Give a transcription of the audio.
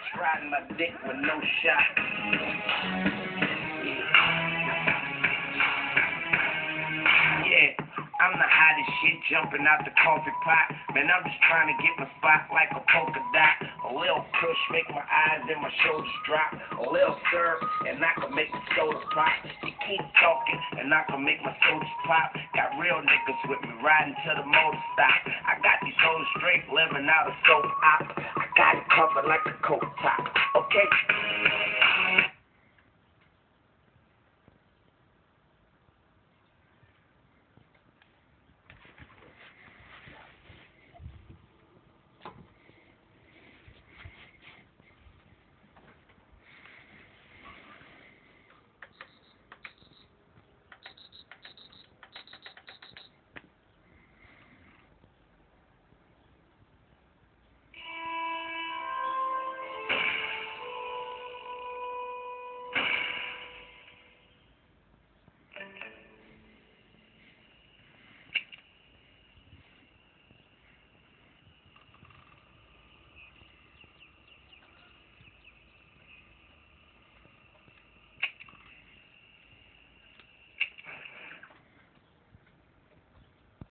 riding my dick with no shot. Yeah, I'm the hottest shit jumping out the coffee pot. Man, I'm just trying to get my spot like a polka dot. A little push, make my eyes and my shoulders drop. A little syrup, and I can make the soda pop. You keep talking, and I can make my sodas pop. Got real niggas with me riding till the motor stop. I got these hoes straight living out of soap op. I got it covered like a coat top. Okay.